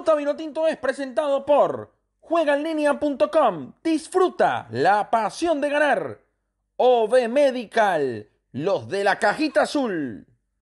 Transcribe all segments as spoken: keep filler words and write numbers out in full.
Ruta Vinotinto es presentado por juega en línea punto com. Disfruta la pasión de ganar. O B Medical, los de la cajita azul.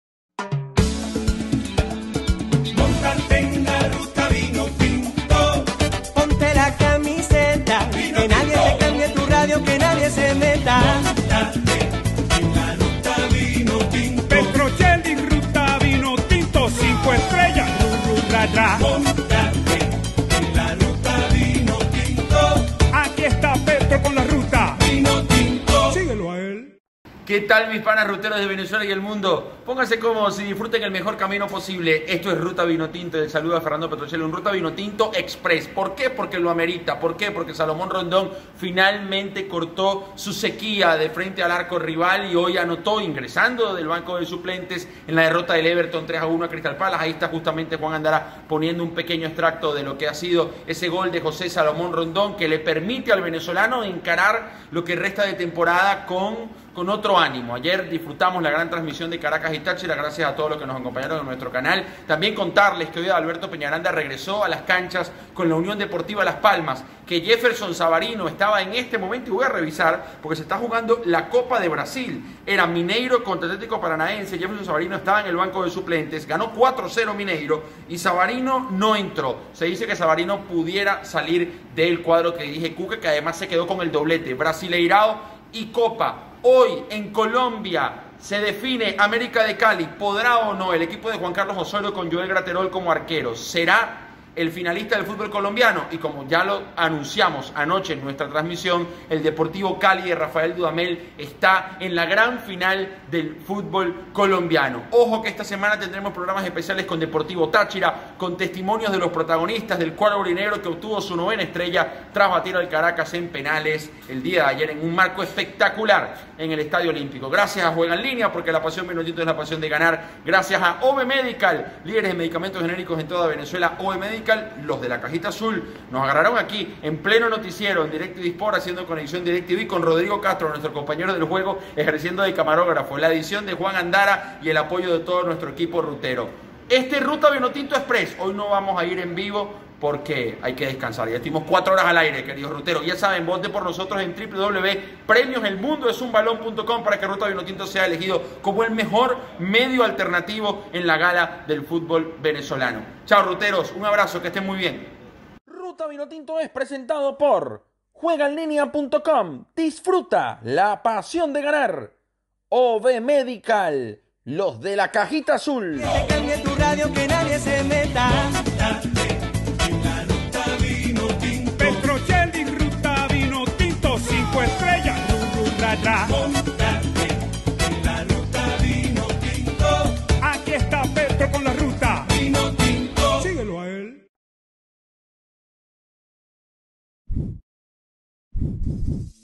Móntate en la Ruta Vinotinto. Ponte la camiseta, Vino que nadie tinto. te cambie tu radio, que nadie se meta. Móntate en la Ruta Vinotinto. Petrocelli, Ruta Vinotinto, cinco estrellas, ru, ru, ra, ra. Móntate en la Ruta Vinotinto. Aquí está Petro con la ruta. Vinotinto. Síguelo a él. ¿Qué tal, mis panas ruteros de Venezuela y el mundo? Pónganse cómodos y disfruten el mejor camino posible. Esto es Ruta Vinotinto. El saludo a Fernando Petrocelli, un Ruta Vinotinto Express. ¿Por qué? Porque lo amerita. ¿Por qué? Porque Salomón Rondón finalmente cortó su sequía de frente al arco rival y hoy anotó, ingresando del banco de suplentes en la derrota del Everton tres a uno a Crystal Palace. Ahí está justamente Juan Andara poniendo un pequeño extracto de lo que ha sido ese gol de José Salomón Rondón, que le permite al venezolano encarar lo que resta de temporada con... con otro ánimo. Ayer disfrutamos la gran transmisión de Caracas y Táchira, gracias a todos los que nos acompañaron en nuestro canal. También contarles que hoy Alberto Peñaranda regresó a las canchas con la Unión Deportiva Las Palmas, que Jefferson Savarino estaba en este momento, y voy a revisar, porque se está jugando la Copa de Brasil. Era Mineiro contra Atlético Paranaense. Jefferson Savarino estaba en el banco de suplentes, ganó cuatro cero Mineiro y Savarino no entró. Se dice que Savarino pudiera salir del cuadro que dirige Cuca, que además se quedó con el doblete Brasileirao y Copa. Hoy en Colombia se define América de Cali. ¿Podrá o no el equipo de Juan Carlos Osorio con Joel Graterol como arquero? ¿Será el finalista del fútbol colombiano? Y como ya lo anunciamos anoche en nuestra transmisión, el Deportivo Cali de Rafael Dudamel está en la gran final del fútbol colombiano. Ojo que esta semana tendremos programas especiales con Deportivo Táchira, con testimonios de los protagonistas del cuadro aurinegro que obtuvo su novena estrella tras batir al Caracas en penales el día de ayer en un marco espectacular en el Estadio Olímpico. Gracias a Juega en Línea, porque la pasión Vinotinto es la pasión de ganar. Gracias a O B Medical, líderes de medicamentos genéricos en toda Venezuela. O B Medical, los de la cajita azul, nos agarraron aquí en pleno noticiero en DirecTV Sport, haciendo conexión DirecTV con Rodrigo Castro, nuestro compañero del juego, ejerciendo de camarógrafo. La edición de Juan Andara y el apoyo de todo nuestro equipo rutero. Este es Ruta Vinotinto Express. Hoy no vamos a ir en vivo porque hay que descansar. Ya estuvimos cuatro horas al aire, queridos ruteros. Ya saben, voten por nosotros en w w w punto premios el mundo es un balón punto com para que Ruta Vinotinto sea elegido como el mejor medio alternativo en la gala del fútbol venezolano. Chao, ruteros. Un abrazo, que estén muy bien. Ruta Vinotinto es presentado por juega en línea punto com. Disfruta la pasión de ganar. O B Medical, los de la cajita azul. Que te cambie tu radio, que nadie se meta. Móntate en la Ruta Vinotinto. Petrocelli, Ruta Vinotinto, cinco estrellas, ru, ru, ra, ra. Móntate en la Ruta Vinotinto. Aquí está Petro con la ruta. Vinotinto. Síguelo a él. You